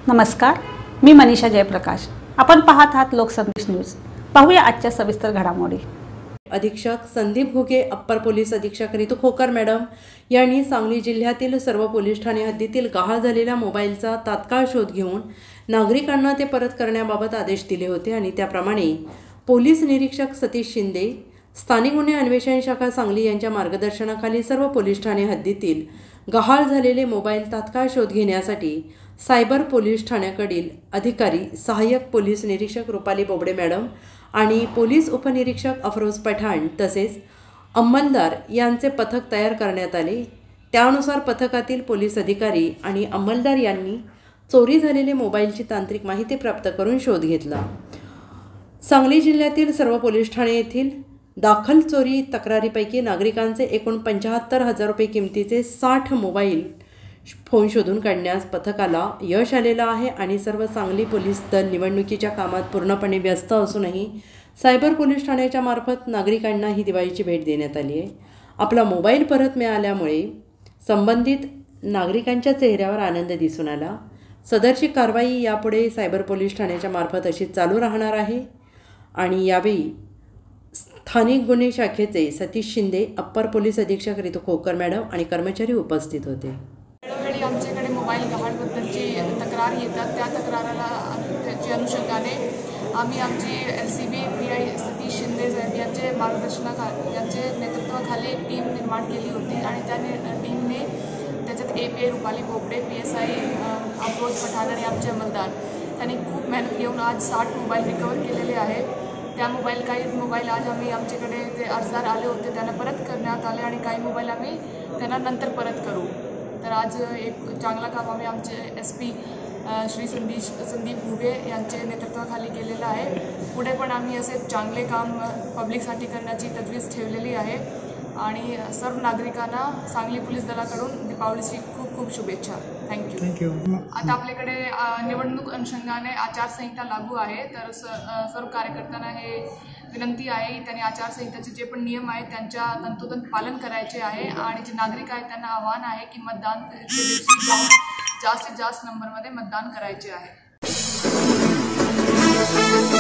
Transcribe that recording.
नमस्कार, मी मनीषा जयप्रकाश। आपण पाहत आहात लोकसंदेश न्यूज। पाहूया आजच्या सविस्तर घडामोडी। अधीक्षक संदीप घुगे, अप्पर पोलीस अधीक्षक रितू खोकर मॅडम यांनी सांगली जिल्ह्यातील सर्व पोलीस ठाणे हद्दीतील गहाळ झालेल्या मोबाईलचा तात्काळ शोध घेऊन नागरिकांना ते परत करण्याबाबत आदेश दिले होते आणि त्याप्रमाणे पोलीस निरीक्षक सतीश शिंदे, स्थानिक गुन्हे अन्वेषण शाखा सांगली यांच्या मार्गदर्शनाखाली सर्व पोलीस ठाणे हद्दीतील गहाळ झालेले मोबाईल तात्काळ शोध घेण्यासाठी सायबर पोलीस ठाण्याकडील अधिकारी सहाय्यक पोलीस निरीक्षक रुपाली बोबडे मॅडम आणि पोलीस उपनिरीक्षक अफरोज पठाण तसेच अंमलदार यांचे पथक तयार करण्यात आले। त्यानुसार पथकातील पोलीस अधिकारी आणि अंमलदार यांनी चोरी झालेले मोबाईलची तांत्रिक माहिती प्राप्त करून शोध घेतला। सांगली जिल्ह्यातील सर्व पोलीस ठाणे येथील दाखल चोरी तक्रारीपैकी नागरिकांचे एकूण 75,000 रुपये किमतीचे 60 मोबाईल फोन शोधून काढण्यास पथकाला यश आलेलं आहे आणि सर्व सांगली पोलीस दल निवडणुकीच्या कामात पूर्णपणे व्यस्त असूनही सायबर पोलीस ठाण्याच्या मार्फत नागरिकांना ही दिवाळीची भेट देण्यात आली आहे। आपला मोबाईल परत मिळाल्यामुळे संबंधित नागरिकांच्या चेहऱ्यावर आनंद दिसून आला। सदरची कारवाई यापुढे सायबर पोलीस ठाण्याच्या मार्फत अशी चालू राहणार आहे आणि यावेळी स्थानिक गुन्हे शाखेचे सतीश शिंदे, अप्पर पोलीस अधीक्षक रितू खोकर मॅडम आणि कर्मचारी उपस्थित होते। वेळोवेळी आमच्याकडे मोबाईल गहाळबद्दलची तक्रार येतात, त्या तक्राराला त्याच्या अनुषंगाने आम्ही आमची LCB PI सतीश शिंदे साहेब यांचे यांचे नेतृत्वाखाली एक टीम निर्माण केली होती आणि त्या टीमने त्याच्यात API रुपाली बोबडे, PSI अफरोज पठाण आणि आमचे अंमलदार त्यांनी खूप मेहनत घेऊन आज 60 मोबाईल रिकवर केलेले आहे। त्या काही मोबाईल आज आम्ही आमच्याकडे जे अर्जदार आले होते त्यांना परत करण्यात आले आणि काही मोबाईल आम्ही त्यांना नंतर परत करू। तर आज एक चांगला काम आम्ही आमचे SP श्री संदीप घुगे यांचे नेतृत्वाखाली केलेलं आहे। पुढे पण आम्ही असे चांगले काम पब्लिकसाठी करण्याची तजवीज ठेवलेली आहे आणि सर्व नागरिकांना सांगली पोलीस दलाकडून दीपावलीची खूप खूप शुभेच्छा। थँक्यू। आता आपल्याकडे निवडणूक अनुषंगाने आचारसंहिता लागू आहे, तर सर्व कार्यकर्त्यांना हे विनंती आहे की त्यांनी आचारसंहितेचे जे पण नियम आहेत त्यांच्या तंतोतंत पालन करायचे आहे आणि जे नागरिक आहेत त्यांना आव्हान आहे की मतदान दिवशी जाऊन जास्तीत जास्त नंबरमध्ये मतदान करायचे आहे।